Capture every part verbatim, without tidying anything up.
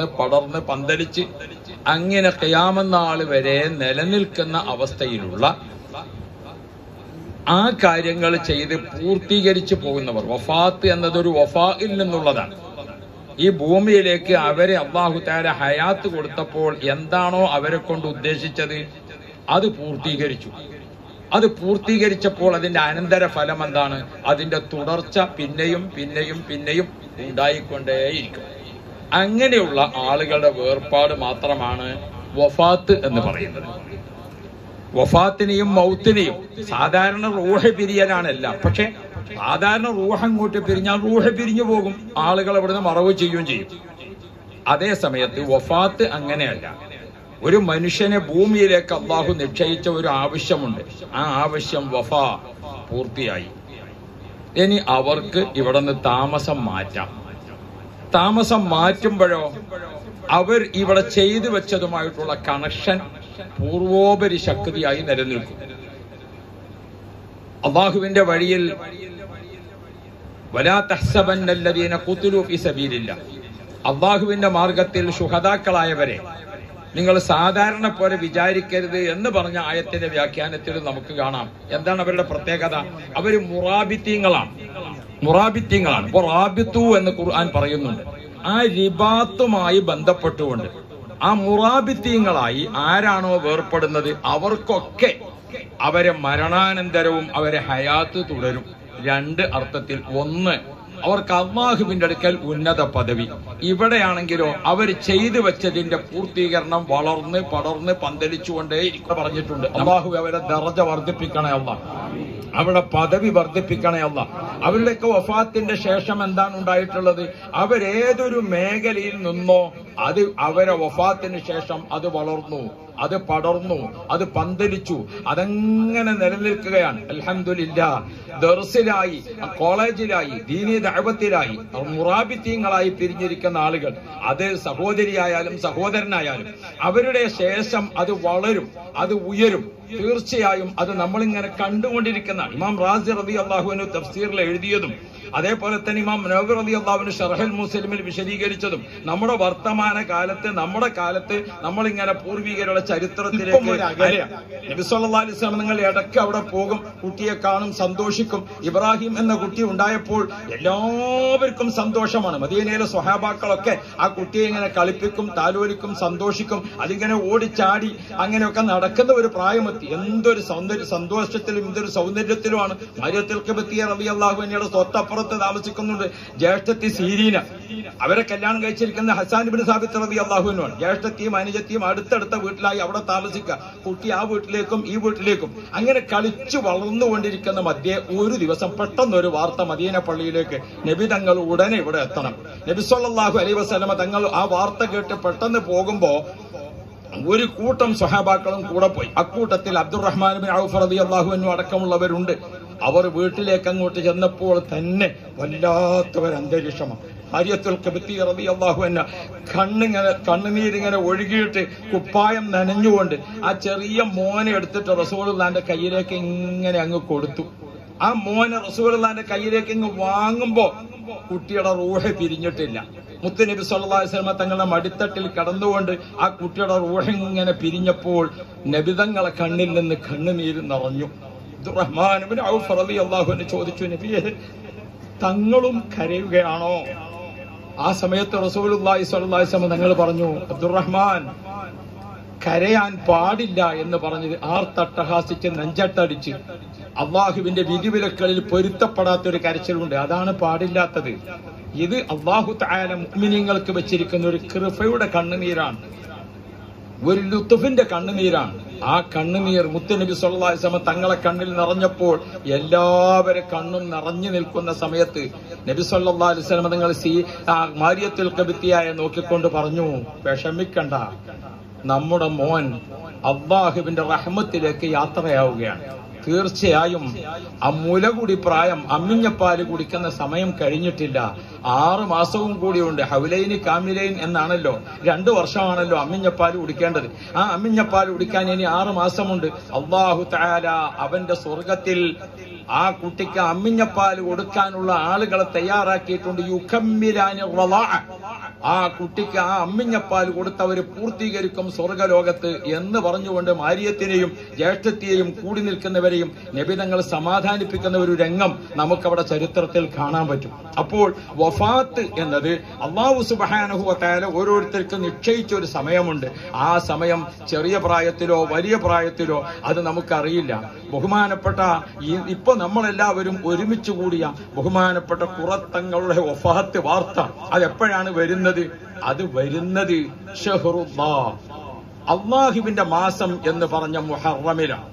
പടർന്ന് പന്തലിച്ച് അങ്ങനെ ഖിയാമത്ത് നാൾ വരെ നിലനിൽക്കുന്ന അവസ്ഥയിലുള്ള ആ കാര്യങ്ങൾ ചെയ്ത് പൂർത്തീകരിച്ചു പോകുന്നവർ, വഫാത്ത് എന്നതൊരു വഫായിൽ നിന്നുള്ളതാണ്. ഈ ഭൂമിയിലേക്ക് അവരെ അല്ലാഹു തആല ഹയാത്ത് കൊടുത്തപ്പോൾ എന്താണോ അവരെ കൊണ്ട് ഉദ്ദേശിച്ചത് അത് പൂർത്തീകരിച്ചു. അത് പൂർത്തീകരിച്ചപ്പോൾ അതിന്റെ അനന്തര ഫലം എന്താണ്? അതിന്റെ തുടർച്ച പിന്നെയും പിന്നെയും പിന്നെയും ഉണ്ടായിക്കൊണ്ടേയിരിക്കും. അങ്ങനെയുള്ള ആളുകളുടെ വേർപാട് മാത്രമാണ് വഫാത്ത് എന്ന് പറയുന്നത്. വഫാത്തിനെയും മൗത്തിനെയും സാധാരണ റൂഹ് പിരിയലാണല്ല. പക്ഷെ സാധാരണ റൂഹ് അങ്ങോട്ട് പിരിഞ്ഞാൽ റൂഹ് പിരിഞ്ഞു പോകും, ആളുകൾ ഇവിടുന്ന് മറവ് ചെയ്യുകയും ചെയ്യും. അതേ സമയത്ത് വഫാത്ത് അങ്ങനെയല്ല. ഒരു മനുഷ്യനെ ഭൂമിയിലേക്ക് അല്ലാഹു നിശ്ചയിച്ച ഒരു ആവശ്യമുണ്ട്. ആ ആവശ്യം വഫാ പൂർത്തിയായി. ഇനി അവർക്ക് ഇവിടെ നിന്ന് താമസം മാറ്റാം. താമസം മാറ്റുമ്പോഴോ അവർ ഇവിടെ ചെയ്തു വെച്ചതുമായിട്ടുള്ള കണക്ഷൻ പൂർവോപരി ശക്തിയായി നിലനിൽക്കും. അല്ലാഹുവിന്റെ വഴിയിൽ വലാ തഹ്സബന്നല്ലദീന ഖുതിലൂ ഫീ സബീലില്ലാഹ്, അല്ലാഹുവിന്റെ മാർഗത്തിൽ ശുഹദാക്കളായവരെ നിങ്ങൾ സാധാരണ പോലെ വിചാരിക്കരുത് എന്ന് പറഞ്ഞ ആയത്തിന്റെ വ്യാഖ്യാനത്തിൽ നമുക്ക് കാണാം. എന്താണ് അവരുടെ പ്രത്യേകത? അവര് മുറാബിത്തീങ്ങളാണ്. മുറാബിത്തീങ്ങളാണ്. ഇപ്പൊ റാബിത്തു എന്ന് ഖുർആൻ പറയുന്നുണ്ട്. ആ റിബാത്തുമായി ബന്ധപ്പെട്ടുകൊണ്ട് ആ മുറാബിത്തീങ്ങളായി ആരാണോ വേർപ്പെടുന്നത് അവർക്കൊക്കെ അവരെ മരണാനന്തരവും അവരെ ഹയാത്ത് തുടരും. രണ്ട് അർത്ഥത്തിൽ. ഒന്ന്, അവർക്ക് അല്ലാഹുവിന്റെ അടുക്കൽ ഉന്നത പദവി. ഇവിടെയാണെങ്കിലോ അവർ ചെയ്തു വെച്ചതിന്റെ പൂർത്തീകരണം വളർന്ന് പടർന്ന് പന്തലിച്ചുകൊണ്ടേ പറഞ്ഞിട്ടുണ്ട്. അല്ലാഹു അവരെ ദർജ വർദ്ധിപ്പിക്കണേ അല്ലാഹ്, അവരുടെ പദവി വർദ്ധിപ്പിക്കണേ അല്ലാഹ്. അവരുടെയൊക്കെ വഫാത്തിന്റെ ശേഷം എന്താണ് ഉണ്ടായിട്ടുള്ളത്? അവരേതൊരു മേഖലയിൽ നിന്നോ അത് അവരെ വഫാത്തിന് ശേഷം അത് വളർന്നു, അത് പടർന്നു, അത് പന്തലിച്ചു, അതങ്ങനെ നിലനിൽക്കുകയാണ്. അൽഹംദുലില്ലാഹ്. ദർസിലായി, കോളേജിലായി, ദീനീ ദഅവത്തിലായി, മുറാബിത്തീങ്ങളായി പിരിഞ്ഞിരിക്കുന്ന ആളുകൾ, അത് സഹോദരിയായാലും സഹോദരനായാലും അവരുടെ ശേഷം അത് വളരും, അത് ഉയരും. തീർച്ചയായും അത് നമ്മളിങ്ങനെ കണ്ടുകൊണ്ടിരിക്കുന്നതാണ്. ഇമാം റാസി റളിയല്ലാഹു അൻഹു തഫ്സീറിൽ എഴുതിയതും അതേപോലെ തന്നെ ഇമാം നവവി റളിയല്ലാഹു അൻഹു ശർഹുൽ മുസ്ലിമിൽ വിശദീകരിച്ചതും നമ്മുടെ വർത്തമാന കാലത്ത് നമ്മുടെ കാലത്ത് നമ്മളിങ്ങനെ പൂർവികരുടെ ചരിത്രത്തിലേക്ക് നബി സല്ലല്ലാഹു അലൈഹി വസല്ലം നിങ്ങൾ ഇടയ്ക്ക് അവിടെ പോകും, കുട്ടിയെ കാണും, സന്തോഷിക്കും. ഇബ്രാഹിം എന്ന കുട്ടി ഉണ്ടായപ്പോൾ എല്ലാവർക്കും സന്തോഷമാണ്. മദീനയിലെ സ്വഹാബാക്കളൊക്കെ ആ കുട്ടിയെ ഇങ്ങനെ കളിപ്പിക്കും, താലോലിക്കും, സന്തോഷിക്കും. അതിങ്ങനെ ഓടിച്ചാടി അങ്ങനെയൊക്കെ നടക്കുന്ന ഒരു പ്രായമെത്തി. എന്തൊരു സൗന്ദര്യ സന്തോഷത്തിലും എന്തൊരു സൗന്ദര്യത്തിലുമാണ്. മറിയത്തുൽ ഖിബ്തിയ്യ റളിയല്ലാഹു അൻഹയുടെ സ്വത്തപ്പുറത്ത് താമസിക്കുന്നുണ്ട് ജ്യേഷ്ഠത്തി സീരീന. അവരെ കല്യാണം കഴിച്ചിരിക്കുന്ന ഹസ്സാൻ ഇബ്നു സാബിത്ത് റളിയല്ലാഹു അൻഹു ആണ്. ജ്യേഷ്ഠത്തിയും അനുജത്തിയും അടുത്തടുത്ത വീട്ടിലായി അവിടെ താമസിക്കുക. കുട്ടി ആ വീട്ടിലേക്കും ഈ വീട്ടിലേക്കും അങ്ങനെ കളിച്ചു വളർന്നുകൊണ്ടിരിക്കുന്ന മധ്യേ ഒരു ദിവസം പെട്ടെന്നൊരു വാർത്ത മദീന പള്ളിയിലേക്ക്. നബി തങ്ങൾ ഉടനെ ഇവിടെ എത്തണം. നബി സല്ലല്ലാഹു അലൈഹി വസല്ലമ തങ്ങൾ ആ വാർത്ത കേട്ട് പെട്ടെന്ന് പോകുമ്പോ ഒരു കൂട്ടം സ്വഹാബാക്കളും കൂടെ പോയി. അക്കൂട്ടത്തിൽ അബ്ദുറഹ്മാൻ ബിൻ ഔഫ് റളിയല്ലാഹു അൻഹു അടക്കമുള്ളവരുണ്ട്. അവർ വീട്ടിലേക്ക് അങ്ങോട്ട് ചെന്നപ്പോൾ തന്നെ വല്ലാത്തവർ അന്തരീക്ഷമാണ്. മറിയത്തുൽ ഖിബ്തിയ്യ റളിയല്ലാഹു അൻഹ കണ്ണിങ്ങനെ കണ്ണുനീരിങ്ങനെ ഒഴുകിയിട്ട് കുപ്പായം നനഞ്ഞുകൊണ്ട് ആ ചെറിയ മോനെ എടുത്തിട്ട് റസൂലുള്ളാഹിന്റെ കയ്യിലേക്ക് ഇങ്ങനെ അങ്ങ് കൊടുത്തു. ആ മോനെ റസൂലുള്ളാഹിന്റെ കയ്യിലേക്ക് ഇങ്ങ് വാങ്ങുമ്പോ കുട്ടിയുടെ റൂഹ് പിരിഞ്ഞിട്ടില്ല. മുത്തുനബി സല്ലല്ലാഹു അലൈഹി വസല്ലം തങ്ങളുടെ മടിത്തട്ടിൽ കടന്നുകൊണ്ട് ആ കുട്ടിയുടെ റൂഹ് ഇങ്ങനെ പിരിഞ്ഞപ്പോൾ നബിതങ്ങളെ കണ്ണിൽ നിന്ന് കണ്ണുനീര് നിറഞ്ഞു. അബ്ദുറഹ്മാൻ ഇബ്നു ഔഫ് റളിയല്ലാഹു അൻഹു ചോദിച്ചു, നബിയെ തങ്ങളും കരയുകയാണോ? ആ സമയത്ത് റസൂലുള്ളാഹി സ്വല്ലല്ലാഹു അലൈഹി വസല്ലം തങ്ങൾ പറഞ്ഞു, അബ്ദുറഹ്മാൻ കരയാൻ പാടില്ല എന്ന് പറഞ്ഞത് ആർത്തട്ടഹാസിച്ച് നെഞ്ചട്ടടിച്ച് അള്ളാഹുവിന്റെ വിധിവിലക്കളിൽ പൊരുത്തപ്പെടാത്തൊരു കരച്ചിലുണ്ട്. അതാണ് പാടില്ലാത്തത്. ഇത് അല്ലാഹു തആല മുഅ്മിനീങ്ങൾക്ക് വെച്ചിരിക്കുന്ന ഒരു കൃപയുടെ കണ്ണുനീരാണ്, ഒരു ലുത്ഫിന്റെ കണ്ണുനീരാണ്. ആ കണ്ണുനീർ മുത്തുനബി സല്ലല്ലാഹു അലൈഹി വസല്ലം തങ്ങളെ കണ്ണിൽ നിറഞ്ഞപ്പോൾ എല്ലാവരും കണ്ണും നിറഞ്ഞു നിൽക്കുന്ന സമയത്ത് നബി സല്ലല്ലാഹു അലൈഹി വസല്ലം തങ്ങൾ സീ മറിയത്തുൽ ഖിബ്തിയ്യയെ നോക്കിക്കൊണ്ട് പറഞ്ഞു, വിഷമിക്കണ്ട, നമ്മുടെ മോൻ അല്ലാഹുവിന്റെ റഹ്മത്തിലേക്ക് യാത്രയാവുകയാണ്. തീർച്ചയായും ആ മുലകുടി പ്രായം, അമ്മിഞ്ഞപ്പാല് കുടിക്കുന്ന സമയം കഴിഞ്ഞിട്ടില്ല. ആറ് മാസവും കൂടിയുണ്ട്. ഹൗലൈനി കാമിലൈൻ എന്നാണല്ലോ, രണ്ടു വർഷമാണല്ലോ അമ്മിഞ്ഞപ്പാല് കുടിക്കേണ്ടത്. ആ അമ്മിഞ്ഞപ്പാല് കുടിക്കാൻ ഇനി ആറ് മാസമുണ്ട്. അല്ലാഹു തആല അവന്റെ സ്വർഗത്തിൽ ആ കുട്ടിക്ക് അമ്മിഞ്ഞപ്പാല് കൊടുക്കാനുള്ള ആളുകളെ തയ്യാറാക്കിയിട്ടുണ്ട്. യുകമ്മിലാനി റളാഅ, ആ കുട്ടിക്ക് ആ അമ്മിഞ്ഞപ്പാൽ കൊടുത്തവർ പൂർത്തീകരിക്കും സ്വർഗലോകത്ത് എന്ന് പറഞ്ഞുകൊണ്ട് മാരിയത്തിനെയും ജ്യേഷ്ഠത്തെയും കൂടി നിൽക്കുന്നവരെയും നബിതങ്ങൾ സമാധാനിപ്പിക്കുന്ന ഒരു രംഗം നമുക്കവിടെ ചരിത്രത്തിൽ കാണാൻ പറ്റും. അപ്പോൾ വഫാത്ത് എന്നത് അല്ലാഹു സുബ്ഹാനഹു വ തആല ഓരോരുത്തർക്കും നിശ്ചയിച്ച ഒരു സമയമുണ്ട്. ആ സമയം ചെറിയ പ്രായത്തിലോ വലിയ പ്രായത്തിലോ അത് നമുക്കറിയില്ല. ബഹുമാനപ്പെട്ട ഇപ്പൊ നമ്മളെല്ലാവരും ഒരുമിച്ച് കൂടിയ ബഹുമാനപ്പെട്ട ഖുറത്തങ്ങളുടെ വഫാത്ത് വാർത്ത അതെപ്പോഴാണ് വരുന്നത്? അത് വരുന്നത് ഷഹ്റുല്ലാഹ്, അല്ലാഹുവിന്റെ മാസം എന്ന് പറഞ്ഞ മുഹറമിലാണ്.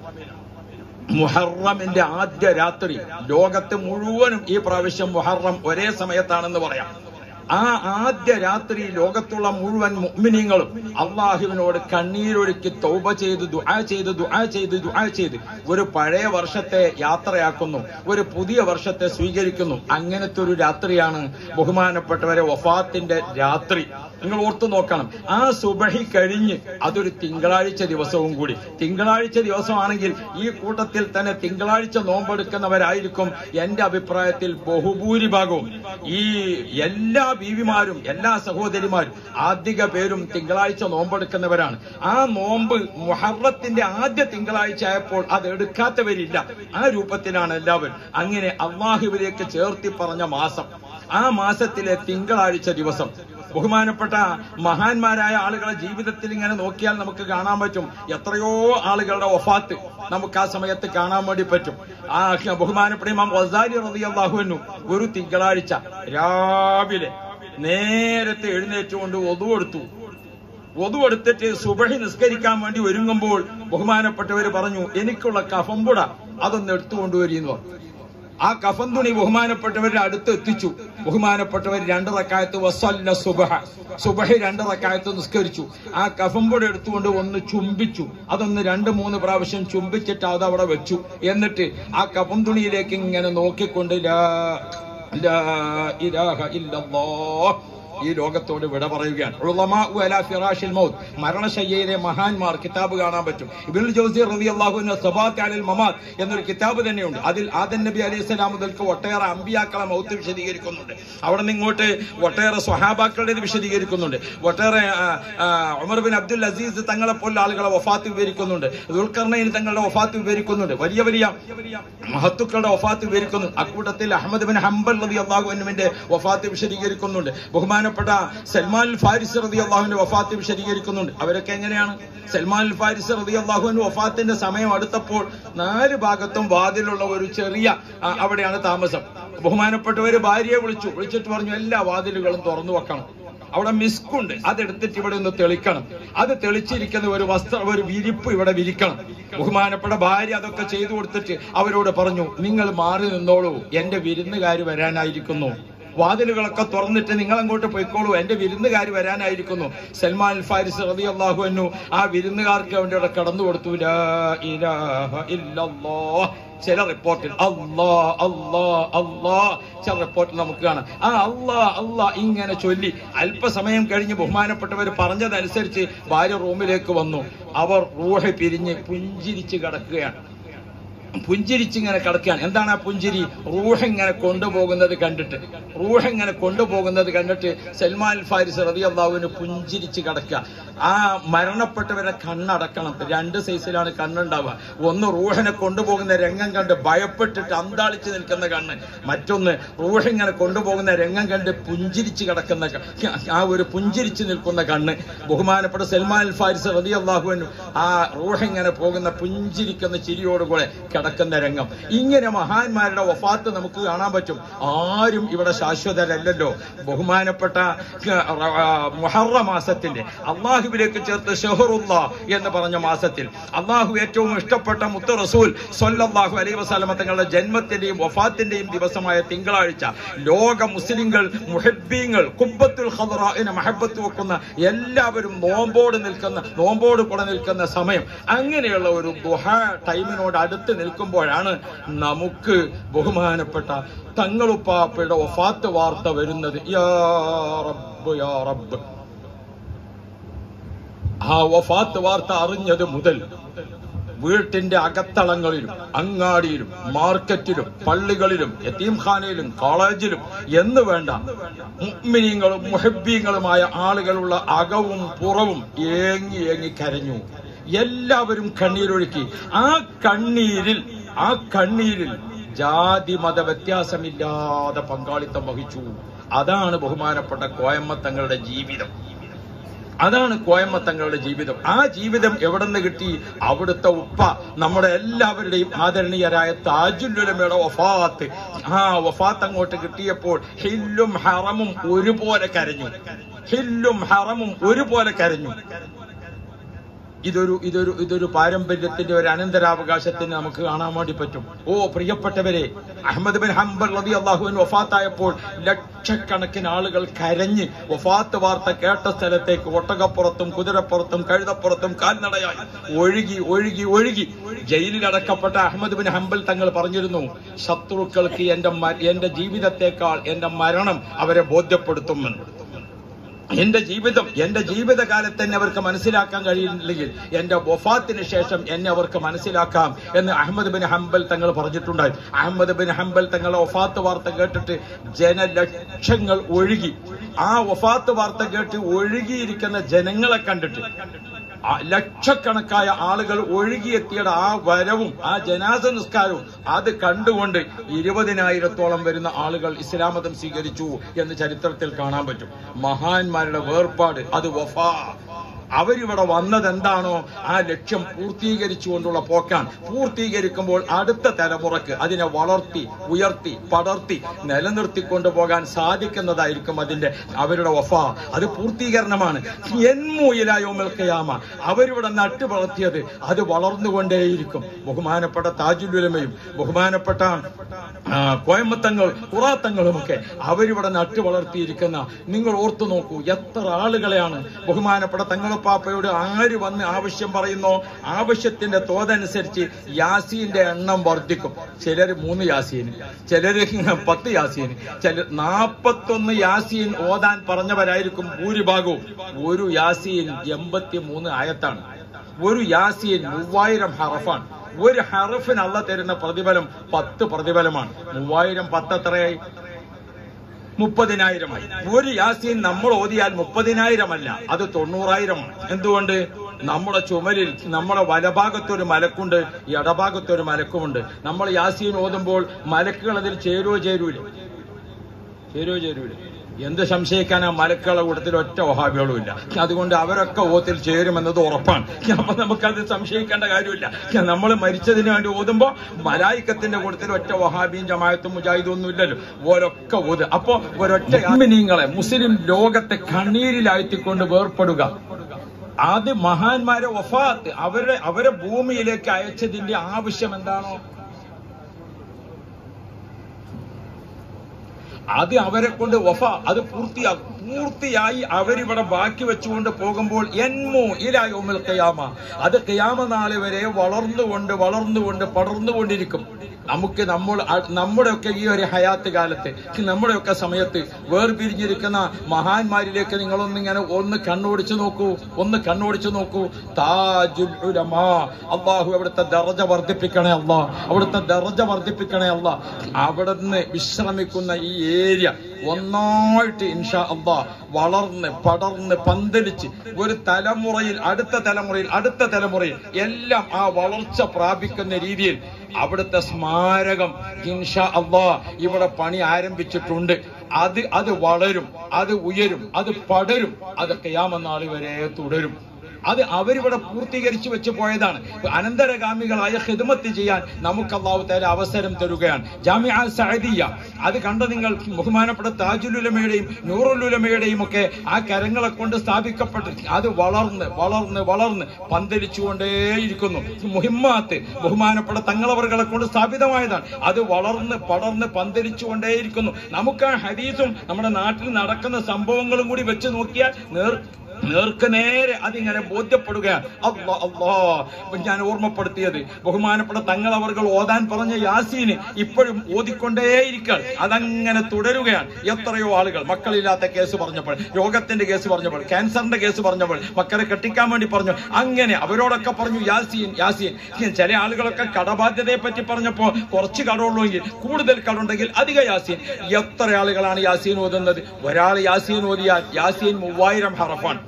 മുഹറമിന്റെ ആദ്യ രാത്രി, ലോകത്ത് മുഴുവനും ഈ പ്രാവശ്യം മുഹറം ഒരേ സമയത്താണെന്ന് പറയാം. ആ ആദ്യ രാത്രി ലോകത്തുള്ള മുഴുവൻ മുഅ്മിനീങ്ങളും അള്ളാഹുവിനോട് കണ്ണീരൊഴുക്കി തൗബ ചെയ്ത് ദുആ ചെയ്ത് ദുആ ചെയ്ത് ദുആ ചെയ്ത് ഒരു പഴയ വർഷത്തെ യാത്രയാക്കുന്നു, ഒരു പുതിയ വർഷത്തെ സ്വീകരിക്കുന്നു. അങ്ങനത്തെ ഒരു രാത്രിയാണ് ബഹുമാനപ്പെട്ടവരെ വഫാത്തിന്റെ രാത്രി. നിങ്ങൾ ഓർത്തു നോക്കണം, ആ സുബഹി കഴിഞ്ഞ് അതൊരു തിങ്കളാഴ്ച ദിവസവും കൂടി. തിങ്കളാഴ്ച ദിവസമാണെങ്കിൽ ഈ കൂട്ടത്തിൽ തന്നെ തിങ്കളാഴ്ച നോമ്പെടുക്കുന്നവരായിരിക്കും എന്റെ അഭിപ്രായത്തിൽ ബഹുഭൂരിഭാഗവും. ഈ എല്ലാ ബീവിമാരും എല്ലാ സഹോദരിമാരും അധിക പേരും തിങ്കളാഴ്ച നോമ്പെടുക്കുന്നവരാണ്. ആ നോമ്പ് മുഹറത്തിന്റെ ആദ്യ തിങ്കളാഴ്ച ആയപ്പോൾ അത് എടുക്കാത്തവരില്ല. ആ രൂപത്തിലാണ് എല്ലാവരും. അങ്ങനെ അല്ലാഹുവിലേക്ക് ചേർത്തി പറഞ്ഞ മാസം, ആ മാസത്തിലെ തിങ്കളാഴ്ച ദിവസം ബഹുമാനപ്പെട്ട മഹാന്മാരായ ആളുകളെ ജീവിതത്തിൽ ഇങ്ങനെ നോക്കിയാൽ നമുക്ക് കാണാൻ പറ്റും. എത്രയോ ആളുകളുടെ വഫാത്ത് നമുക്ക് ആ സമയത്ത് കാണാൻ വേണ്ടി പറ്റും. ആ ബഹുമാനപ്പെട്ട ഇമാം ഗസാലി റളിയല്ലാഹു അൻഹു ഒരു തിങ്കളാഴ്ച രാവിലെ നേരത്തെ എഴുന്നേറ്റുകൊണ്ട് ഒതു എടുത്തു. ഒതു എടുത്തിട്ട് സുബഹി നിസ്കരിക്കാൻ വേണ്ടി ഒരുങ്ങുമ്പോൾ ബഹുമാനപ്പെട്ടവർ പറഞ്ഞു, എനിക്കുള്ള കഫംപുട അതൊന്ന് എടുത്തുകൊണ്ടുവരിയെന്ന് പറഞ്ഞു. ആ കഫൻ തുണി ബഹുമാനപ്പെട്ടവരുടെ അടുത്ത് എത്തിച്ചു. ബഹുമാനപ്പെട്ടവർ രണ്ട് റക്അത്ത് വസല്ല സുബഹ, സുബഹി രണ്ട് റക്അത്ത് നിസ്കരിച്ചു. ആ കഫംപുട എടുത്തുകൊണ്ട് ഒന്ന് ചുംബിച്ചു. അതൊന്ന് രണ്ട് മൂന്ന് പ്രാവശ്യം ചുംബിച്ചിട്ട് അത് അവിടെ വെച്ചു. എന്നിട്ട് ആ കഫം തുണിയിലേക്ക് ഇങ്ങനെ നോക്കിക്കൊണ്ട് ലാ ലാ ഇലാഹ ഇല്ലല്ലാഹ് ഈ ലോകത്തോട് വിട പറയുകയാണ്. ഉലമാഉ അലാ ഫിറാഷിൽ മൗത്ത്, മരണശയ്യയിലെ മഹാന്മാർ കിതാബ് കാണാൻ പറ്റും. ഇബ്നുൽ ജൗസി റളിയല്ലാഹു അൻഹു സബാത്ത് അലൽ മമാത്ത് എന്നൊരു കിതാബ് തന്നെയുണ്ട്. അതിൽ ആദം നബി അലൈഹിസ്സലാം മുതൽക്ക് ഒട്ടേറെ അമ്പിയാക്കളെ മൗത്ത് വിശദീകരിക്കുന്നുണ്ട്. അവിടെ നിന്ന് ഇങ്ങോട്ട് ഒട്ടേറെ സ്വഹാബാക്കളുടെ വിശദീകരിക്കുന്നുണ്ട്. ഒട്ടേറെ ഉമർ ബിൻ അബ്ദുൽ അസീസ് തങ്ങളെ പോലുള്ള ആളുകളെ വഫാത്ത് വിവരിക്കുന്നുണ്ട്. ദുൽഖർനൈൻ തങ്ങളുടെ വഫാത്ത് വിവരിക്കുന്നുണ്ട്. വലിയ വലിയ മഹത്തുക്കളുടെ വഫാത്ത് വിവരിക്കുന്നു. അക്കൂട്ടത്തിൽ അഹ്മദ് ബിൻ ഹംബൽ റളിയല്ലാഹു അൻഹുവിന്റെ വഫാത്ത് വിശദീകരിക്കുന്നുണ്ട്. ബഹുമാന സൽമാൻ ഫാരിസ് റളിയല്ലാഹുവിന്റെ വഫാത്ത് വിശദീകരിക്കുന്നുണ്ട്. അവരൊക്കെ എങ്ങനെയാണ്? സൽമാൻ ഫാരിസ് റളിയല്ലാഹുവിന്റെ വഫാത്തിന്റെ സമയം അടുത്തപ്പോൾ നാല് ഭാഗത്തും വാതിലുള്ള ഒരു ചെറിയ അവിടെയാണ് താമസം. ബഹുമാനപ്പെട്ടവര് ഭാര്യയെ വിളിച്ചു. വിളിച്ചിട്ട് പറഞ്ഞു, എല്ലാ വാതിലുകളും തുറന്നു വെക്കണം. അവിടെ മിസ്കുണ്ട്, അതെടുത്തിട്ട് ഇവിടെ ഒന്ന് തെളിക്കണം. അത് തെളിച്ചിരിക്കുന്ന ഒരു വസ്ത്ര ഒരു വിരിപ്പ് ഇവിടെ വിരിക്കണം. ബഹുമാനപ്പെട്ട ഭാര്യ അതൊക്കെ ചെയ്തു കൊടുത്തിട്ട് അവരോട് പറഞ്ഞു, നിങ്ങൾ മാറി നിന്നോളൂ, എന്റെ വിരുന്നുകാർ വരാനായിരിക്കുന്നു. വാതിലുകളൊക്കെ തുറന്നിട്ട് നിങ്ങൾ അങ്ങോട്ട് പോയിക്കോളൂ, എന്റെ വിരുന്നുകാർ വരാനായിരിക്കുന്നു. സൽമാൻ ഫാരിസ് റളിയല്ലാഹു അൻഹു ആ വിരുന്നുകാർക്ക് വേണ്ടി അവിടെ കടന്നു കൊടുത്തു. ലാ ഇലാഹ ഇല്ലല്ലാഹ്. ചില റിപ്പോർട്ടിൽ അല്ലാ അല്ലാ അല്ലാ, ചില റിപ്പോർട്ടിൽ നമുക്ക് കാണാം ആ അല്ലാ അല്ലാ ഇങ്ങനെ ചൊല്ലി. അല്പസമയം കഴിഞ്ഞ് ബഹുമാനപ്പെട്ടവർ പറഞ്ഞതനുസരിച്ച് ഭാര്യ റൂമിലേക്ക് വന്നു. അവർ റൂഹ് പിരിഞ്ഞ് പുഞ്ചിരിച്ച് കിടക്കുകയാണ്. പുഞ്ചിരിച്ചിങ്ങനെ കിടക്കുകയാണ്. എന്താണ് ആ പുഞ്ചിരി? റൂഹ് ഇങ്ങനെ കൊണ്ടുപോകുന്നത് കണ്ടിട്ട് റൂഹ് ഇങ്ങനെ കൊണ്ടുപോകുന്നത് കണ്ടിട്ട് സൽമാൻ ഫാരിസ് റളിയല്ലാഹു അൻഹു പുഞ്ചിരിച്ച് കിടക്കുക. ആ മരണപ്പെട്ടവരെ കണ്ണടക്കണം. രണ്ട് സൈസിലാണ് കണ്ണുണ്ടാവുക. ഒന്ന് റൂഹിനെ കൊണ്ടുപോകുന്ന രംഗം കണ്ട് ഭയപ്പെട്ടിട്ട് അന്താളിച്ച് നിൽക്കുന്ന കണ്ണ്, മറ്റൊന്ന് റൂഹ് ഇങ്ങനെ കൊണ്ടുപോകുന്ന രംഗം കണ്ട് പുഞ്ചിരിച്ച് കിടക്കുന്ന ആ ഒരു പുഞ്ചിരിച്ച് നിൽക്കുന്ന കണ്ണ്. ബഹുമാനപ്പെട്ട സൽമാൻ ഫാരിസ് റളിയല്ലാഹു അൻഹു ആ റൂഹ് ഇങ്ങനെ പോകുന്ന പുഞ്ചിരിക്കുന്ന ചിരിയോടുകൂടെ കിടക്കുന്ന രംഗം. ഇങ്ങനെ മഹാന്മാരുടെ വഫാത്ത് നമുക്ക് കാണാൻ പറ്റും. ആരും ഇവിടെ ശാശ്വതരല്ലല്ലോ. ബഹുമാനപ്പെട്ട മുഹറം മാസത്തിന്റെ അള്ളാഹുവിലേക്ക് ചേർത്ത് ഷഹറുല്ലാഹ് എന്ന് പറഞ്ഞ മാസത്തിൽ അള്ളാഹു ഏറ്റവും ഇഷ്ടപ്പെട്ട മുത്ത് റസൂൽ സ്വല്ലല്ലാഹു അലൈഹി വസല്ലമ തങ്ങളുടെ ജന്മത്തിന്റെയും വഫാത്തിന്റെയും ദിവസമായ തിങ്കളാഴ്ച ലോക മുസ്ലിങ്ങൾ മുഹബ്ബീങ്ങൾ ഖുബ്ബത്തുൽ ഖദറാഇനെ മഹബ്ബത്ത് വെക്കുന്ന എല്ലാവരും നോമ്പോട് നിൽക്കുന്ന നോമ്പോട് കൂടെ നിൽക്കുന്ന സമയം. അങ്ങനെയുള്ള ഒരു ദുഹാ ടൈമിനോട് അടുത്ത് നിൽക്കുമ്പോഴാണ് നമുക്ക് ബഹുമാനപ്പെട്ട തങ്ങളുപ്പാപ്പയുടെ വഫാത്ത് വാർത്ത വരുന്നത്. യാ റബ്ബ് യാ റബ്ബ്. ആ വഫാത്ത് വാർത്ത അറിഞ്ഞത് മുതൽ വീട്ടിന്റെ അകത്തളങ്ങളിലും അങ്ങാടിയിലും മാർക്കറ്റിലും പള്ളികളിലും യതീംഖാനയിലും കോളേജിലും എന്ന് വേണ്ട മുഅ്മിനീങ്ങളും മുഹബ്ബീങ്ങളുമായ ആളുകളുള്ള അകവും പുറവും ഏങ്ങി ഏങ്ങി കരഞ്ഞു. എല്ലാവരും കണ്ണീരൊഴുക്കി. ആ കണ്ണീരിൽ ആ കണ്ണീരിൽ ജാതി മത വ്യത്യാസമില്ലാതെ പങ്കാളിത്തം വഹിച്ചു. അതാണ് ബഹുമാനപ്പെട്ട കോയമ്മത്തങ്ങളുടെ ജീവിതം. അതാണ് കോയമ്മത്തങ്ങളുടെ ജീവിതം. ആ ജീവിതം എവിടെ നിന്ന് കിട്ടി? അവിടുത്തെ ഉപ്പ നമ്മുടെ എല്ലാവരുടെയും ആദരണീയരായ താജുൽ ഉലമയുടെ വഫാത്ത്. ആ വഫാത്ത് അങ്ങോട്ട് കിട്ടിയപ്പോൾ ഹില്ലും ഹറമും ഒരുപോലെ കരഞ്ഞു. ഹില്ലും ഹറമും ഒരുപോലെ കരഞ്ഞു. ഇതൊരു ഇതൊരു ഇതൊരു പാരമ്പര്യത്തിന്റെ ഒരു അനന്തരാവകാശത്തിന് നമുക്ക് കാണാൻ വേണ്ടി പറ്റും. ഓ പ്രിയപ്പെട്ടവരെ, അഹ്മദ് ബിൻ ഹംബൽ റളിയല്ലാഹു അൻഹു വഫാത്തായപ്പോൾ ലക്ഷക്കണക്കിന് ആളുകൾ കരഞ്ഞ് വഫാത്ത് വാർത്ത കേട്ട സ്ഥലത്തേക്ക് ഒട്ടകപ്പുറത്തും കുതിരപ്പുറത്തും കഴുതപ്പുറത്തും കാൽനടയായി ഒഴുകി ഒഴുകി ഒഴുകി. ജയിലിൽ അടക്കപ്പെട്ട അഹ്മദ് ബിൻ ഹംബൽ തങ്ങൾ പറഞ്ഞിരുന്നു, ശത്രുക്കൾക്ക് എന്റെ എന്റെ ജീവിതത്തെക്കാൾ എന്റെ മരണം അവരെ ബോധ്യപ്പെടുത്തുമെന്ന്. എന്റെ ജീവിതം എന്റെ ജീവിതകാലത്ത് തന്നെ അവർക്ക് മനസ്സിലാക്കാൻ കഴിയുന്നില്ലെങ്കിൽ എന്റെ വഫാത്തിന് ശേഷം എന്നെ അവർക്ക് മനസ്സിലാക്കാം എന്ന് അഹ്മദ് ബിൻ ഹംബൽ തങ്ങൾ പറഞ്ഞിട്ടുണ്ടായി. അഹ്മദ് ബിൻ ഹംബൽ തങ്ങളുടെ വഫാത്ത് വാർത്ത കേട്ടിട്ട് ജനലക്ഷങ്ങൾ ഒഴുകി. ആ വഫാത്ത് വാർത്ത കേട്ട് ഒഴുകിയിരിക്കുന്ന ജനങ്ങളെ കണ്ടിട്ട് ലക്ഷക്കണക്കായ ആളുകൾ ഒഴുകിയെത്തിയുടെ ആ വരവും ആ ജനാസ നിസ്കാരവും അത് കണ്ടുകൊണ്ട് ഇരുപതിനായിരത്തോളം വരുന്ന ആളുകൾ ഇസ്ലാം മതം സ്വീകരിച്ചു എന്ന് ചരിത്രത്തിൽ കാണാൻ പറ്റും. മഹാന്മാരുടെ വേർപാട് അത് വഫാ. അവരിവിടെ വന്നത് എന്താണോ ആ ലക്ഷ്യം പൂർത്തീകരിച്ചുകൊണ്ടുള്ള പോക്കാണ്. പൂർത്തീകരിക്കുമ്പോൾ അടുത്ത തലമുറക്ക് അതിനെ വളർത്തി ഉയർത്തി പടർത്തി നിലനിർത്തിക്കൊണ്ടു പോകാൻ സാധിക്കുന്നതായിരിക്കും അതിന്റെ അവരുടെ വഫാ. അത് പൂർത്തീകരണമാണ്. എൻമൂയിലായോമൽ ഖിയാമ അവരിവിടെ നട്ടു വളർത്തിയത് അത് വളർന്നുകൊണ്ടേയിരിക്കും. ബഹുമാനപ്പെട്ട താജുൽ ഉലമയും ബഹുമാനപ്പെട്ട കോയമ്മത്തങ്ങൾ ഖുറാത്തങ്ങളുമൊക്കെ അവരിവിടെ നട്ടു വളർത്തിയിരിക്കുന്ന നിങ്ങൾ ഓർത്തു നോക്കൂ, എത്ര ആളുകളെയാണ് ബഹുമാനപ്പെട്ട തങ്ങളുപ്പാപ്പയോട് ആര് വന്ന് ആവശ്യം പറയുന്നോ ആവശ്യത്തിന്റെ തോതനുസരിച്ച് യാസീന്റെ എണ്ണം വർദ്ധിക്കും. ചിലർ മൂന്ന് യാസീന്, ചിലര് പത്ത് യാസീന്, ചിലർ നാപ്പത്തൊന്ന് യാസീൻ ഓതാൻ പറഞ്ഞവരായിരിക്കും ഭൂരിഭാഗവും. ഒരു യാസീൻ എൺപത്തി മൂന്ന് ആയത്താണ്. ഒരു യാസീൻ മൂവായിരം ഹറഫാണ്. ഒരു ഹറഫിന് അള്ള തരുന്ന പ്രതിഫലം പത്ത് പ്രതിഫലമാണ്. മൂവായിരം പത്ത് എത്രയായി? മുപ്പതിനായിരമായി. ഒരു യാസീൻ നമ്മൾ ഓതിയാൽ മുപ്പതിനായിരമല്ല, അത് തൊണ്ണൂറായിരമാണ്. എന്തുകൊണ്ട്? നമ്മുടെ ചുമലിൽ നമ്മുടെ വലഭാഗത്തൊരു മലക്കുണ്ട്, ഇടഭാഗത്തൊരു മലക്കുമുണ്ട്. നമ്മൾ യാസീൻ ഓതുമ്പോൾ മലക്കുകൾ അതിൽ ചേരുവോ ചേരൂലേ? ചേരുവോ ചേരൂലേ? എന്ത് സംശയിക്കാൻ? ആ മലക്കുകളുടെ കൂട്ടത്തിൽ ഒറ്റ വഹാബികളും ഇല്ല. അതുകൊണ്ട് അവരൊക്കെ ഓത്തിൽ ചേരുമെന്നത് ഉറപ്പാണ്. അപ്പൊ നമുക്കത് സംശയിക്കേണ്ട കാര്യമില്ല. നമ്മൾ മരിച്ചതിന് വേണ്ടി ഓതുമ്പോ മലായിക്കത്തിന്റെ കൂട്ടത്തിൽ ഒറ്റ വഹാബിയും ജമാഅത്തും മുജാഹിദും ഒന്നും ഇല്ലല്ലോ, ഓരൊക്കെ ഓത്. അപ്പൊ ഒരൊറ്റ മുഅ്മിനീങ്ങളെ മുസ്ലിം ലോകത്തെ കണ്ണീരിലാഴ്ത്തിക്കൊണ്ട് വേർപ്പെടുക, അത് മഹാന്മാരെ വഫാത്ത് അവരുടെ അവരെ ഭൂമിയിലേക്ക് അയച്ചതിന്റെ ആവശ്യം എന്താണോ അത് അവരെ കൊണ്ട് വഫ അത് പൂർത്തിയാകും. പൂർത്തിയായി അവരിവിടെ ബാക്കി വെച്ചുകൊണ്ട് പോകുമ്പോൾ എൻമു ഇലാ യൗമിൽ ഖിയാമ അത് ഖിയാമ നാൾ വരെ വളർന്നുകൊണ്ട് വളർന്നുകൊണ്ട് പടർന്നുകൊണ്ടിരിക്കും. നമുക്ക് നമ്മൾ നമ്മുടെയൊക്കെ ഈ ഒരു ഹയാത്ത് കാലത്ത് നമ്മുടെയൊക്കെ സമയത്ത് വേർപിരിഞ്ഞിരിക്കുന്ന മഹാന്മാരിലേക്ക് നിങ്ങളൊന്നിങ്ങനെ ഒന്ന് കണ്ണോടിച്ചു നോക്കൂ, ഒന്ന് കണ്ണോടിച്ചു നോക്കൂ. താജുൽ ഉലമാ, അള്ളാഹു അവിടുത്തെ ദറജ വർദ്ധിപ്പിക്കണേ അല്ലാ, അവിടുത്തെ ദറജ വർദ്ധിപ്പിക്കണേ അല്ലാ. അവിടുന്ന് വിശ്രമിക്കുന്ന ഈ ഏരിയ ഒന്നായിട്ട് ഇൻഷാ അല്ലാഹ് വളർന്ന് പടർന്ന് പന്തലിച്ച് ഒരു തലമുറയിൽ അടുത്ത തലമുറയിൽ അടുത്ത തലമുറയിൽ എല്ലാം ആ വളർച്ച പ്രാപിക്കുന്ന രീതിയിൽ അവിടുത്തെ സ്മാരകം ഇൻഷാ അല്ലാഹ് ഇവിടെ പണി ആരംഭിച്ചിട്ടുണ്ട്. അത് അത് വളരും, അത് ഉയരും, അത് പടരും, അത് ഖിയാമത്ത് നാൾ വരെ തുടരും. അത് അവരിവിടെ പൂർത്തീകരിച്ചു വെച്ച് പോയതാണ്. അനന്തരഗാമികളായ ഖിദ്മത്ത് ചെയ്യാൻ നമുക്ക് അല്ലാഹു തആല അവസരം തരുകയാണ്. ജാമിഅ സഅദിയ്യ അത് കണ്ട നിങ്ങൾ ബഹുമാനപ്പെട്ട താജുൽ ഉലമയുടെയും നൂറുൽ ഉലമയുടെയും ഒക്കെ ആ കരങ്ങളെ കൊണ്ട് സ്ഥാപിക്കപ്പെട്ട് അത് വളർന്ന് വളർന്ന് വളർന്ന് പന്തലിച്ചുകൊണ്ടേയിരിക്കുന്നു. മുഹിമ്മാത്ത് ബഹുമാനപ്പെട്ട തങ്ങളവറുകളെ കൊണ്ട് സ്ഥാപിതമായതാണ്. അത് വളർന്ന് പടർന്ന് പന്തലിച്ചുകൊണ്ടേയിരിക്കുന്നു. നമുക്ക് ആ ഹദീസും നമ്മുടെ നാട്ടിൽ നടക്കുന്ന സംഭവങ്ങളും കൂടി വെച്ച് നോക്കിയാൽ നേർ നേർക്ക് നേരെ അതിങ്ങനെ ബോധ്യപ്പെടുകയാണ്. അല്ലാ അല്ലാ ഞാൻ ഓർമ്മപ്പെടുത്തിയത് ബഹുമാനപ്പെട്ട തങ്ങൾ അവർകൾ ഓതാൻ പറഞ്ഞ യാസീന് ഇപ്പോഴും ഓതിക്കൊണ്ടേയിരിക്കുകയാണ്. അതങ്ങനെ തുടരുകയാണ്. എത്രയോ ആളുകൾ മക്കളില്ലാത്ത കേസ് പറഞ്ഞപ്പോൾ, രോഗത്തിന്റെ കേസ് പറഞ്ഞപ്പോൾ, ക്യാൻസറിന്റെ കേസ് പറഞ്ഞപ്പോൾ, മക്കളെ കെട്ടിക്കാൻ വേണ്ടി പറഞ്ഞു, അങ്ങനെ അവരോടൊക്കെ പറഞ്ഞു യാസീൻ യാസീൻ. ചില ആളുകളൊക്കെ കടബാധ്യതയെ പറ്റി പറഞ്ഞപ്പോ കുറച്ച് കടമുള്ളൂവെങ്കിൽ കൂടുതൽ കടമുണ്ടെങ്കിൽ അധിക യാസീൻ. എത്ര ആളുകളാണ് യാസീൻ ഓതുന്നത്? ഒരാൾ യാസീൻ ഓതിയാൽ യാസീൻ മൂവായിരം ഹറഫാണ്.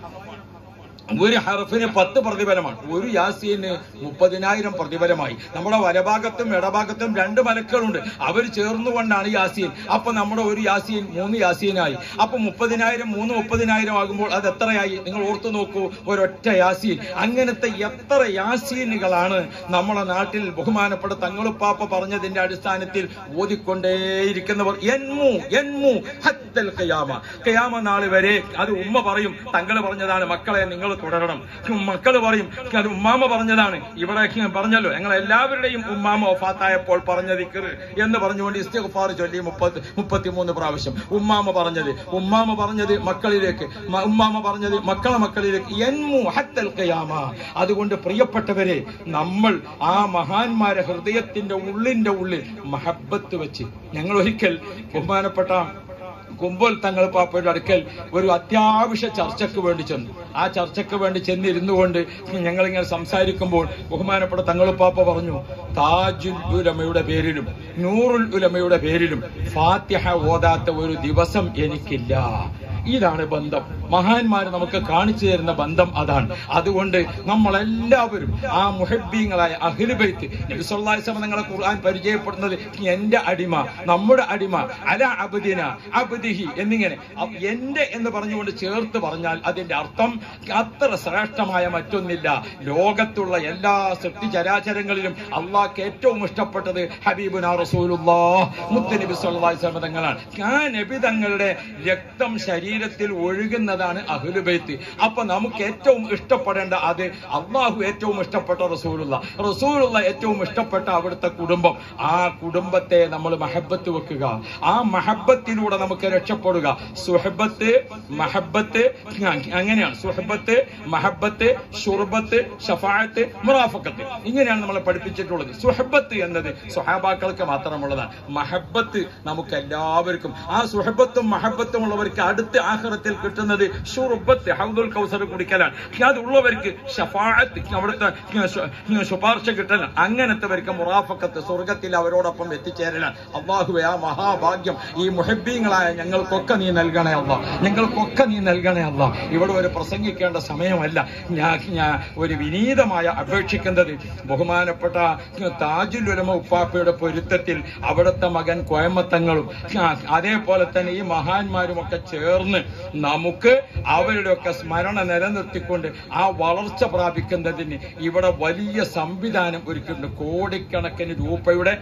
ഒരു ഹർഫിന് പത്ത് പ്രതിഫലമാണ്. ഒരു യാസീന് മുപ്പതിനായിരം പ്രതിഫലമായി. നമ്മുടെ വലഭാഗത്തും ഇടഭാഗത്തും രണ്ട് മലക്കുകളുണ്ട്, അവർ ചേർന്നുകൊണ്ടാണ് യാസീൻ. അപ്പൊ നമ്മുടെ ഒരു യാസീൻ മൂന്ന് യാസീനായി. അപ്പൊ മുപ്പതിനായിരം മൂന്ന് മുപ്പതിനായിരം ആകുമ്പോൾ അത് എത്രയായി? നിങ്ങൾ ഓർത്തു നോക്കൂ, ഒരൊറ്റ യാസീൻ. അങ്ങനത്തെ എത്ര യാസീനുകളാണ് നമ്മുടെ നാട്ടിൽ ബഹുമാനപ്പെട്ട തങ്ങളുപ്പാപ്പ പറഞ്ഞതിന്റെ അടിസ്ഥാനത്തിൽ ഓതിക്കൊണ്ടേയിരിക്കുന്നവർ. എൻമു എൻമു ഹത്തൽ ഖിയാമ, ഖിയാമ നാൾ വരെ. അത് ഉമ്മ പറയും, തങ്ങള് പറഞ്ഞതാണ്, മക്കളെ നിങ്ങൾ തുടരണം. മക്കള് പറയും, അത് ഉമ്മാമ പറഞ്ഞതാണ്. ഇവിടെ പറഞ്ഞല്ലോ, ഞങ്ങൾ എല്ലാവരുടെയും ഉമ്മാമ വഫാത്തായപ്പോൾ പറഞ്ഞ ദിക്ർ എന്ന് പറഞ്ഞുകൊണ്ട് ഇസ്തിഗ്ഫാർ ചൊല്ലി മുപ്പത്തി മുപ്പത്തിമൂന്ന് പ്രാവശ്യം. ഉമ്മാമ പറഞ്ഞത് ഉമ്മാമ പറഞ്ഞത് മക്കളിലേക്ക്, ഉമ്മാമ പറഞ്ഞത് മക്കളെ മക്കളിലേക്ക്. എൻമു ഹത്തൽ ഖിയാമ. അതുകൊണ്ട് പ്രിയപ്പെട്ടവരെ, നമ്മൾ ആ മഹാന്മാരെ ഹൃദയത്തിന്റെ ഉള്ളിന്റെ ഉള്ളിൽ മഹബത്ത് വെച്ച്, ഞങ്ങൾ ഒരിക്കൽ ബഹുമാനപ്പെട്ട കുമ്പോൾ തങ്ങൾ പാപ്പയുടെ അടുക്കൽ ഒരു അത്യാവശ്യ ചർച്ചയ്ക്ക് വേണ്ടി ചെന്നു. ആ ചർച്ചയ്ക്ക് വേണ്ടി ചെന്നിരുന്നു കൊണ്ട് ഞങ്ങളിങ്ങനെ സംസാരിക്കുമ്പോൾ ബഹുമാനപ്പെട്ട തങ്ങൾ പാപ്പ പറഞ്ഞു, താജുൽ ഉലമയുടെ പേരിലും നൂറുൽ ഉലമയുടെ പേരിലും ഫാത്തിഹ ഓതാത്ത ഒരു ദിവസം എനിക്കില്ല. ഇതാണ് ബന്ധം. മഹാന്മാർ നമുക്ക് കാണിച്ചു തരുന്ന ബന്ധം അതാണ്. അതുകൊണ്ട് നമ്മളെല്ലാവരും ആ മുഹബ്ബീങ്ങളായ അഹ്ലു ബൈത്ത്, നബി സല്ലല്ലാഹു അലൈഹി വസല്ലം നിങ്ങളെ ഖുർആൻ പരിചയപ്പെടുന്നത് എന്റെ അടിമ, നമ്മുടെ അടിമ, അല അബ്ദിന അബ്ദിഹി എന്നിങ്ങനെ എന്റെ എന്ന് പറഞ്ഞുകൊണ്ട് ചേർത്ത് പറഞ്ഞാൽ അതിന്റെ അർത്ഥം അത്ര ശ്രേഷ്ഠമായ മറ്റൊന്നില്ല. ലോകത്തുള്ള എല്ലാ സൃഷ്ടിചരാചരങ്ങളിലും അള്ളാഹ്ക്ക് ഏറ്റവും ഇഷ്ടപ്പെട്ടത് ഹബീബുനാ റസൂലുള്ളാഹ് മുത്തനബി സല്ലല്ലാഹു അലൈഹി വസല്ലം തങ്ങളാണ്. ആ നബി തങ്ങളുടെ രക്തം ശരീരത്തിൽ ഒഴുകുന്നതാണ് അഹ്ലു ബൈത്ത്. അപ്പൊ നമുക്ക് ഏറ്റവും ഇഷ്ടപ്പെടേണ്ട അത് അള്ളാഹു ഏറ്റവും ഇഷ്ടപ്പെട്ട റസൂലുള്ള, റസൂലുള്ള ഏറ്റവും ഇഷ്ടപ്പെട്ട അവിടുത്തെ കുടുംബം. ആ കുടുംബത്തെ നമ്മൾ മഹബത്ത് വെക്കുക. ആ മഹബത്തിലൂടെ നമുക്ക് രക്ഷപ്പെടുക. സുഹബത്ത്, മഹബത്ത്, അങ്ങനെയാണ്. സുഹബത്ത്, മഹബത്ത്, ഷുർബത്ത്, ഷഫാഅത്ത്, മുറാഫഖത്ത്, ഇങ്ങനെയാണ് നമ്മളെ പഠിപ്പിച്ചിട്ടുള്ളത്. സുഹബത്ത് എന്നത് സ്വഹാബാക്കൾക്ക് മാത്രമുള്ളതാണ്. മഹബത്ത് നമുക്ക് എല്ലാവർക്കും. ആ സുഹബത്തും മഹബത്തും ഉള്ളവർക്ക് അടുത്ത ആഖിറത്തിൽ കിട്ടുന്നത് ഷുർബത്ത്, ഹൗദുൽ കൗസർ കുടിക്കലാണ്. അതുള്ളവർക്ക് ഷഫാഅത്ത്, അവിടുത്തെ ശുപാർശ കിട്ടലാണ്. അങ്ങനത്തെവർക്ക് മുറാഫഖത്ത്, സ്വർഗത്തിൽ അവരോടൊപ്പം എത്തിച്ചേരലാണ്. അല്ലാഹുവേ, ആ മഹാഭാഗ്യം ഈ മുഹബ്ബീങ്ങളായ ഞങ്ങൾക്കൊക്കെ നീ നൽകണേ അല്ലാ, ഞങ്ങൾക്കൊക്കെ നീ നൽകണേ അല്ലാ. ഇവിടെ ഒരു പ്രസംഗിക്കേണ്ട സമയമല്ല. ഞാൻ ഞാൻ ഒരു വിനീതമായ അപേക്ഷിക്കുന്നത് ബഹുമാനപ്പെട്ട താജുൽ ഉലമ ഉപ്പാപ്പയുടെ പൊരുത്തത്തിൽ അവിടുത്തെ മകൻ കോയമ്മത്തങ്ങളും അതേപോലെ തന്നെ ഈ മഹാന്മാരും ഒക്കെ ചേർന്ന് നമുക്ക് അവരുടെയൊക്കെ സ്മരണ നിലനിർത്തിക്കൊണ്ട് ആ വളർച്ച പ്രാപിക്കുന്നതിന് ഇവിടെ വലിയ സംവിധാനം ഒരുക്കുന്നുണ്ട്. കോടിക്കണക്കിന് രൂപയുടെ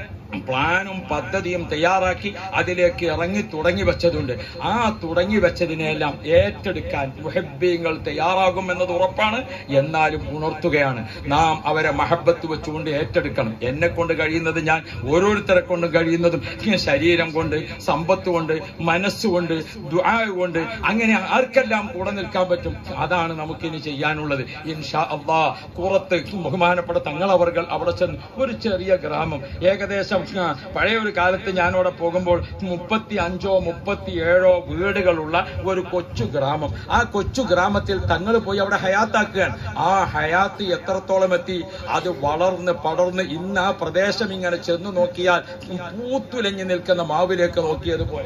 പ്ലാനും പദ്ധതിയും തയ്യാറാക്കി അതിലേക്ക് ഇറങ്ങി തുടങ്ങി വെച്ചതുണ്ട്. ആ തുടങ്ങി വെച്ചതിനെല്ലാം ഏറ്റെടുക്കാൻ മുഹബ്ബീങ്ങൾ തയ്യാറാകുമെന്നത് ഉറപ്പാണ്. എന്നാലും ഉണർത്തുകയാണ്, നാം അവരെ മഹബത്ത് വെച്ചുകൊണ്ട് ഏറ്റെടുക്കണം. എന്നെ കൊണ്ട് കഴിയുന്നത്, ഞാൻ ഓരോരുത്തരെ കൊണ്ട് കഴിയുന്നതും ശരീരം കൊണ്ട്, സമ്പത്ത് കൊണ്ട്, മനസ്സുകൊണ്ട്, ദുആ കൊണ്ട്, അങ്ങനെ ആർക്കെല്ലാം കൂടെ നിൽക്കാൻ പറ്റും അതാണ് നമുക്കിനി ചെയ്യാനുള്ളത്. ഇൻഷാ അല്ലാഹ് കുറത്ത് ബഹുമാനപ്പെട്ട തങ്ങളവർകൾ അവിടെ ചെന്ന് ഒരു ചെറിയ ഗ്രാമം, ഏകദേശം പഴയ ഒരു കാലത്ത് ഞാനവിടെ പോകുമ്പോൾ മുപ്പത്തി അഞ്ചോ മുപ്പത്തി ഏഴോ വീടുകളുള്ള ഒരു കൊച്ചു ഗ്രാമം. ആ കൊച്ചു ഗ്രാമത്തിൽ തങ്ങൾ പോയി അവിടെ ഹയാത്താക്കുകയാണ്. ആ ഹയാത്ത് എത്രത്തോളം എത്തി? അത് വളർന്ന് പടർന്ന് ഇന്ന് ആ പ്രദേശം ഇങ്ങനെ ചെന്ന് നോക്കിയാൽ പൂത്തുലഞ്ഞു നിൽക്കുന്ന മാവിലേക്ക് നോക്കിയതുപോലെ.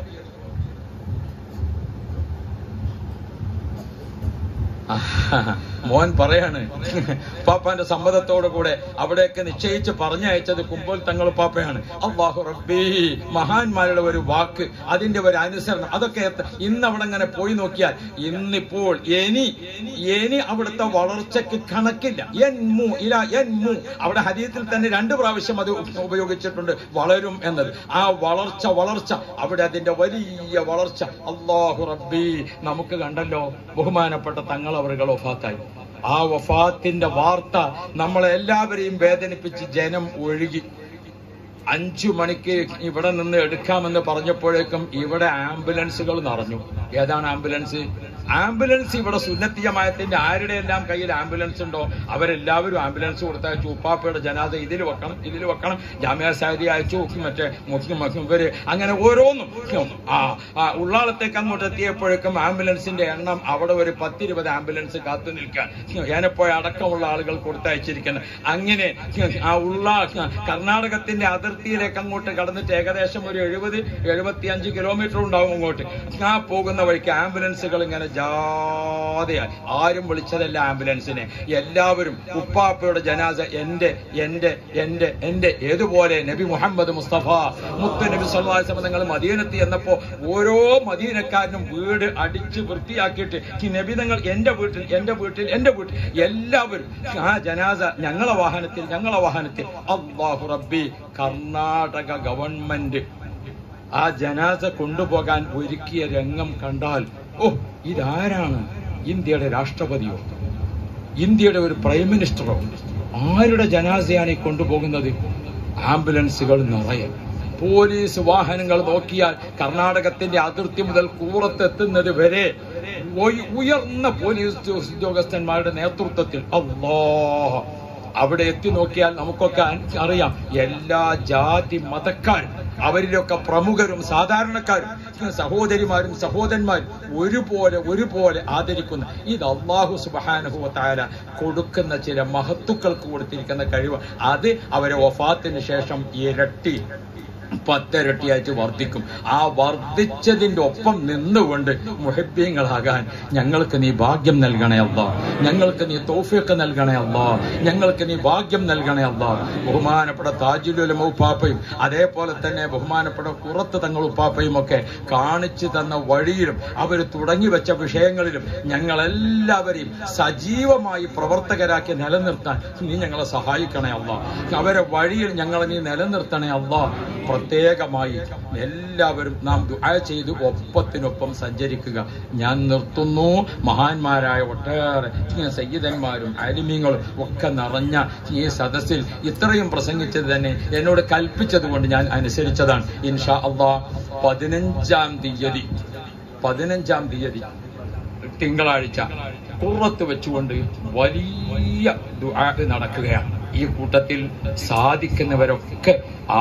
മോൻ പറയാണ്, പാപ്പാന്റെ സമ്മതത്തോടു കൂടെ അവിടേക്ക് നിശ്ചയിച്ച് പറഞ്ഞയച്ചത് കുമ്പോൾ തങ്ങൾ പാപ്പയാണ്. അല്ലാഹു റബ്ബി, മഹാന്മാരുടെ ഒരു വാക്ക്, അതിന്റെ ഒരു അനുസരണം, അതൊക്കെ ഇന്ന് അവിടെ ഇങ്ങനെ പോയി നോക്കിയാൽ ഇന്നിപ്പോൾ ഇനി ഇനി അവിടുത്തെ വളർച്ചയ്ക്ക് കണക്കില്ല. എൻമു ഇല എൻമു, അവിടെ ഹദീസിൽ തന്നെ രണ്ട് പ്രാവശ്യം അത് ഉപയോഗിച്ചിട്ടുണ്ട്, വളരും എന്നത്. ആ വളർച്ച വളർച്ച അവിടെ അതിന്റെ വലിയ വളർച്ച. അല്ലാഹു റബ്ബി, നമുക്ക് കണ്ടല്ലോ ബഹുമാനപ്പെട്ട തങ്ങൾ അവர்கள் വഫാത്തായി. ആ വഫാത്തിന്റെ വാർത്ത നമ്മളെല്ലാവരെയും വേദനിപ്പിച്ച് ജനം ഒഴുകി. അഞ്ചു മണിക്ക് ഇവിടെ നിന്ന് എടുക്കാമെന്ന് പറഞ്ഞപ്പോഴേക്കും ഇവിടെ ആംബുലൻസുകൾ നിറഞ്ഞു. ഏതാണ് ആംബുലൻസ്? ആംബുലൻസ് ഇവിടെ സുന്നത്തി ജമാഅത്തിന്റെ ആരുടെ എല്ലാം കയ്യിൽ ആംബുലൻസ് ഉണ്ടോ അവരെല്ലാവരും ആംബുലൻസ് കൊടുത്തയച്ചു. ഉപ്പാപ്പയുടെ ജനാസ ഇതിൽ വെക്കണം ഇതിൽ വെക്കണം ജാമിഅ സാദിയ അയച്ചു, മറ്റേ മുസ്ലിം ഇവര് അങ്ങനെ ഓരോന്നും. ആ ആ ഉള്ളാളത്തേക്ക് അങ്ങോട്ട് എത്തിയപ്പോഴേക്കും ആംബുലൻസിന്റെ എണ്ണം അവിടെ ഒരു പത്തിരുപത് ആംബുലൻസ് കാത്തു നിൽക്കാൻ ഞാനെപ്പോഴും അടക്കമുള്ള ആളുകൾ കൊടുത്തയച്ചിരിക്കുന്നത്. അങ്ങനെ ആ ഉള്ള കർണാടകത്തിന്റെ അതിർത്തിയിലേക്ക് അങ്ങോട്ട് കടന്നിട്ട് ഏകദേശം ഒരു എഴുപത് എഴുപത്തി അഞ്ച് കിലോമീറ്റർ ഉണ്ടാവും അങ്ങോട്ട്. ആ പോകുന്ന വഴിക്ക് ആംബുലൻസുകൾ ഇങ്ങനെ ജാഥയായി. ആരും വിളിച്ചതല്ല ആംബുലൻസിനെ, എല്ലാവരും ഉപ്പാപ്പയുടെ ജനാസ എന്റെ എന്റെ എന്റെ എന്റെ ഏതുപോലെ നബി മുഹമ്മദ് മുസ്തഫ മുത്ത് നബി സല്ലല്ലാഹു അലൈഹി വസല്ലം തങ്ങൾ മദീനത്ത് എന്നപ്പോ ഓരോ മദീനക്കാരനും വീട് അടിച്ച് വൃത്തിയാക്കിയിട്ട് ഈ നബി തങ്ങൾ എന്റെ വീട്ടിൽ എന്റെ വീട്ടിൽ എന്റെ വീട്ടിൽ എല്ലാവരും ആ ജനാസ ഞങ്ങളെ വാഹനത്തിൽ ഞങ്ങളെ വാഹനത്തിൽ. അല്ലാഹു റബ്ബി, കർണാടക ഗവൺമെന്റ് ആ ജനാസ കൊണ്ടുപോകാൻ ഒരുക്കിയ രംഗം കണ്ടാൽ ഓ ഇതാരാണ്? ഇന്ത്യയുടെ രാഷ്ട്രപതിയോ ഇന്ത്യയുടെ ഒരു പ്രൈം മിനിസ്റ്ററോ? ആരുടെ ജനാസയാണ് ഈ കൊണ്ടുപോകുന്നത്? ആംബുലൻസുകൾ നിറയെ, പോലീസ് വാഹനങ്ങൾ നോക്കിയാൽ കർണാടകത്തിന്റെ അതിർത്തി മുതൽ കൂറത്തെത്തുന്നത് വരെ ഉയർന്ന പോലീസ് ഉദ്യോഗസ്ഥന്മാരുടെ നേതൃത്വത്തിൽ. അല്ലാഹ്, അവിടെ എത്തി നോക്കിയാൽ നമുക്കൊക്കെ അറിയാം എല്ലാ ജാതി മതക്കാരും അവരിലൊക്കെ പ്രമുഖരും സാധാരണക്കാരും സഹോദരിമാരും സഹോദരന്മാരും ഒരുപോലെ ഒരുപോലെ ആദരിക്കുന്ന ഇത് അല്ലാഹു സുബ്ഹാനഹു വ തആല കൊടുക്കുന്ന ചില മഹത്തുക്കൾക്ക് കൊടുത്തിരിക്കുന്ന കഴിവ്. അത് അവരെ വഫാത്തിന് ശേഷം ഇരട്ടി പത്തിരട്ടിയായിട്ട് വർദ്ധിക്കും. ആ വർദ്ധിച്ചതിന്റെ ഒപ്പം നിന്നുകൊണ്ട് മുഹബ്ബീങ്ങളാകാൻ ഞങ്ങൾക്ക് നീ ഭാഗ്യം നൽകണേ അല്ലാ, ഞങ്ങൾക്ക് നീ തൗഫീഖ് നൽകണേ അല്ലാ, ഞങ്ങൾക്ക് നീ ഭാഗ്യം നൽകണേ അല്ലാ. ബഹുമാനപ്പെട്ട താജുൽ ഉലമ ഉപ്പാപ്പയും അതേപോലെ തന്നെ ബഹുമാനപ്പെട്ട ഖുറത്ത് തങ്ങൾ ഉപ്പാപ്പയും ഒക്കെ കാണിച്ചു തന്ന വഴിയിലും അവർ തുടങ്ങി വെച്ച വിഷയങ്ങളിലും ഞങ്ങളെല്ലാവരെയും സജീവമായി പ്രവർത്തകരാക്കി നിലനിർത്താൻ നീ ഞങ്ങളെ സഹായിക്കണേ അല്ലാ. അവരെ വഴിയിൽ ഞങ്ങളെ നീ നിലനിർത്തണേ അല്ലാ. പ്രത്യേകമായി എല്ലാവരും നാം ദുആ ചെയ്ത് ഒപ്പത്തിനൊപ്പം സഞ്ചരിക്കുക. ഞാൻ നിർത്തുന്നു. മഹാന്മാരായ ഒട്ടേറെ സയ്യിദന്മാരും ആലിമീങ്ങളും ഒക്കെ നിറഞ്ഞ ഈ സദസ്സിൽ ഇത്രയും പ്രസംഗിച്ചത് തന്നെ എന്നോട് കൽപ്പിച്ചത് കൊണ്ട് ഞാൻ അനുസരിച്ചതാണ്. ഇൻഷാ അല്ലാഹ് പതിനഞ്ചാം തീയതി പതിനഞ്ചാം തീയതി തിങ്കളാഴ്ച ഖുറത്ത് വെച്ചുകൊണ്ട് വലിയ ദുആ നടക്കുകയാണ്. ഈ കൂട്ടത്തിൽ സാധിക്കുന്നവരൊക്കെ ആ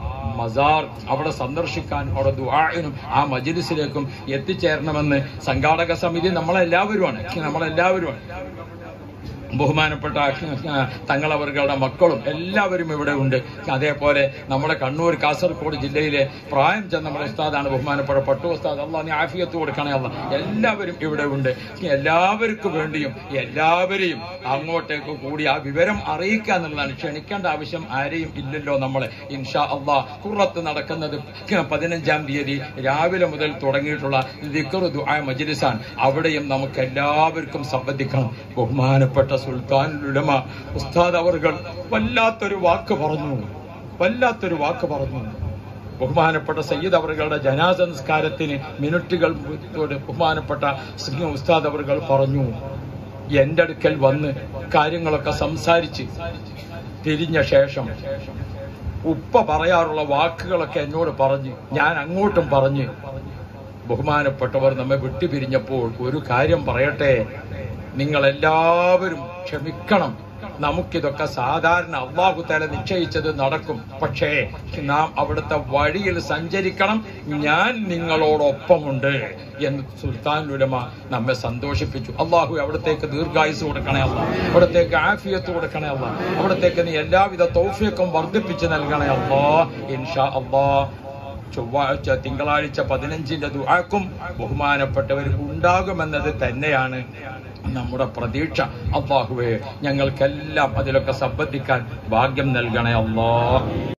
മസാർ അവിടെ സന്ദർശിക്കാൻ അവിടെ ദുആഇനും ആ മജ്ലിസിലേക്കും എത്തിച്ചേരണമെന്ന് സംഘാടക സമിതി നമ്മളെല്ലാവരുമാണ് നമ്മളെല്ലാവരുമാണ് ബഹുമാനപ്പെട്ട തങ്ങളവരുടെ മക്കളും എല്ലാവരും ഇവിടെ ഉണ്ട്. അതേപോലെ നമ്മുടെ കണ്ണൂർ കാസർഗോഡ് ജില്ലയിലെ പ്രായം ചെന്ന നമ്മുടെ ഉസ്താദാണ് ബഹുമാനപ്പെട്ട പട്ടു ഉസ്താദ്. അല്ലാഹ് നീ ആഫിയത്ത് കൊടുക്കണേ അല്ലാഹ്. എല്ലാവരും ഇവിടെ ഉണ്ട്. എല്ലാവർക്കും വേണ്ടിയും എല്ലാവരെയും അങ്ങോട്ടേക്ക് കൂടി ആ വിവരം അറിയിക്കുക എന്നുള്ളതാണ്. ക്ഷണിക്കേണ്ട ആവശ്യം ആരെയും ഇല്ലല്ലോ നമ്മളെ. ഇൻഷാ അല്ലാഹ് ഖുറത്ത് നടക്കുന്നത് പതിനഞ്ചാം തീയതി രാവിലെ മുതൽ തുടങ്ങിയിട്ടുള്ള ദിക്ർ ദുആ മജ്ലിസാണ്. അവിടെയും നമുക്ക് എല്ലാവർക്കും സംബന്ധിക്കണം. ബഹുമാനപ്പെട്ട സുൽത്താനുൽ ഉലമ ഉസ്താദ് അവർകൾ വല്ലാത്തൊരു വാക്ക് പറഞ്ഞു വല്ലാത്തൊരു വാക്ക് പറഞ്ഞു ബഹുമാനപ്പെട്ട സയ്യിദ് അവറുകളുടെ ജനാസ നിസ്കാരത്തിന് മിനിറ്റുകൾ ബഹുമാനപ്പെട്ട ഉസ്താദ് അവറുകൾ പറഞ്ഞു, എന്റെ അടുക്കൽ വന്ന് കാര്യങ്ങളൊക്കെ സംസാരിച്ച് തിരിഞ്ഞ ശേഷം ഉപ്പ പറയാറുള്ള വാക്കുകളൊക്കെ എന്നോട് പറഞ്ഞ് ഞാൻ അങ്ങോട്ടും പറഞ്ഞ് ബഹുമാനപ്പെട്ടവർ നമ്മെ വിട്ടുപിരിഞ്ഞപ്പോൾ ഒരു കാര്യം പറയട്ടെ, നിങ്ങളെല്ലാവരും ക്ഷമിക്കണം. നമുക്കിതൊക്കെ സാധാരണ അല്ലാഹു തആല നിശ്ചയിച്ചത് നടക്കും. പക്ഷേ നാം അവിടുത്തെ വഴിയിൽ സഞ്ചരിക്കണം. ഞാൻ നിങ്ങളോടൊപ്പമുണ്ട് എന്ന് സുൽത്താനുൽ ഉലമ നമ്മെ സന്തോഷിപ്പിച്ചു. അല്ലാഹു അവിടത്തേക്ക് ദീർഘായുസ് കൊടുക്കണേ അല്ലാ, അവിടത്തേക്ക് ആഫിയത്ത് കൊടുക്കണേ അല്ലാ, അവിടത്തേക്ക് നീ എല്ലാവിധ തൗഫീഖും വർദ്ധിപ്പിച്ച് നൽകണേ അല്ലാ. ഇൻഷാ അല്ലാഹ് ചൊവ്വാഴ്ച തിങ്കളാഴ്ച പതിനഞ്ചിന്റെ ദുആക്കും ബഹുമാനപ്പെട്ടവർക്ക് ഉണ്ടാകുമെന്നത് തന്നെയാണ് നമ്മുടെ പ്രതീക്ഷ. അല്ലാഹുവേ ഞങ്ങൾക്കെല്ലാം അതിലൊക്കെ സംബന്ധിക്കാൻ ഭാഗ്യം നൽകണേ അല്ലാഹ്.